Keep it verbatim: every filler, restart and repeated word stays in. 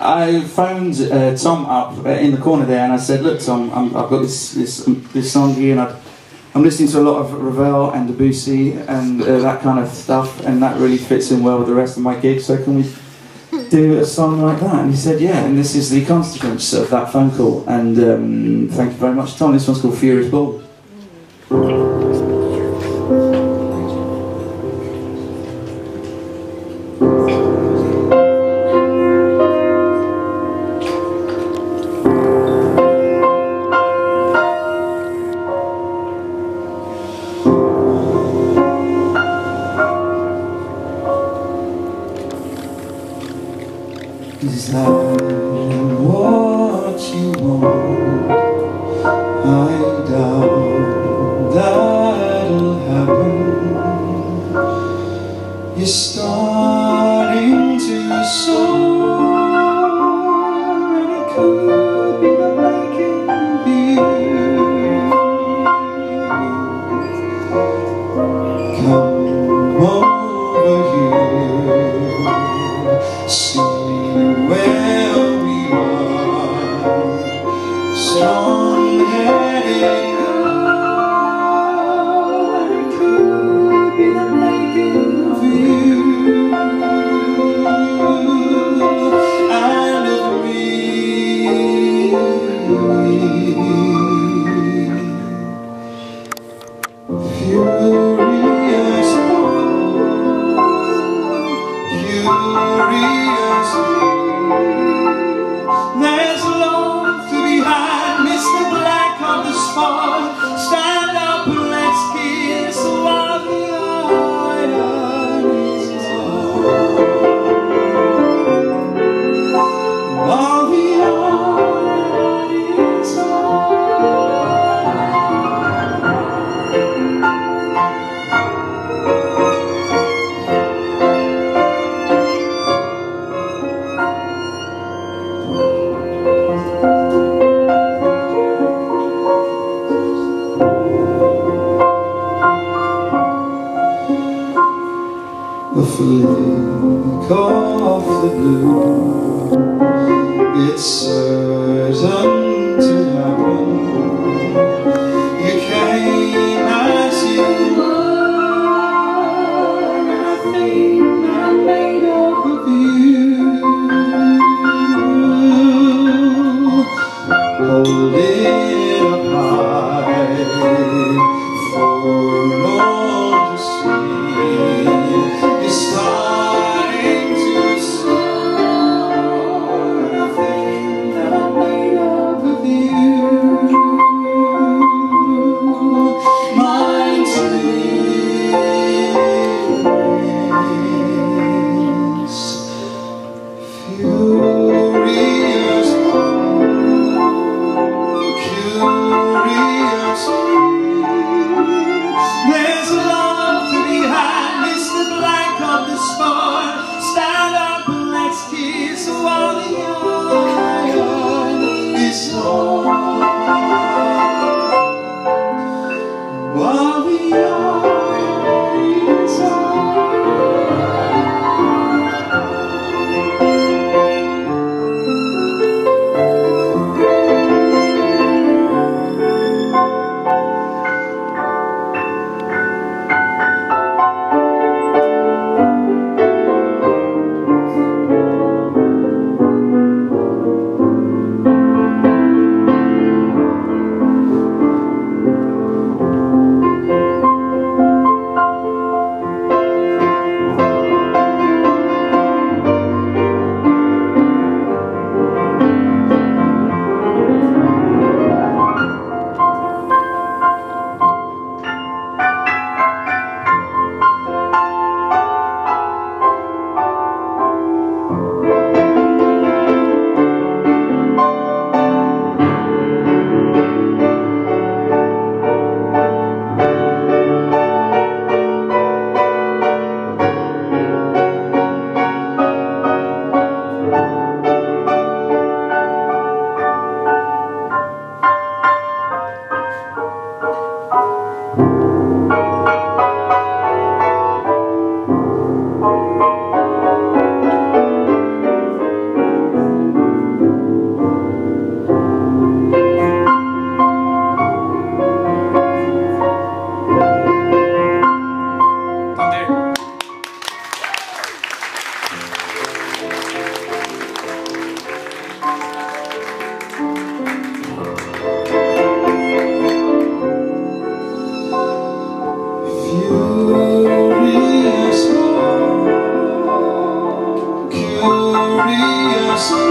I phoned uh, Tom up uh, in the corner there, and I said, "Look, Tom, I'm, I've got this this um, this song here, and I'd, I'm listening to a lot of Ravel and Debussy and uh, that kind of stuff, and that really fits in well with the rest of my gigs. So can we do a song like that?" And he said, "Yeah." And this is the consequence of that phone call. And um, thank you very much, Tom. This one's called "Furious Bull." Is that what you want? I doubt that'll happen. You're starting to soar, and it could be the making of you. Come over here, see where we are, strong-headed girl, and it could be the making of you and of me. Furious, curious. There's love to be had, Mister Black of the Spot. Stand up and let's kiss while the iron is hot. While the iron is a flick of the blue, it's certain to happen. You came as you were, and I think I made up of you. Hold it up high for all to see. Starting to soar, I think that I made up of you. My dreams, furious, curious. There's love to be had, Mister Black of the Spot. Stand up and let's kiss while the iron is hot. While the iron is hot. so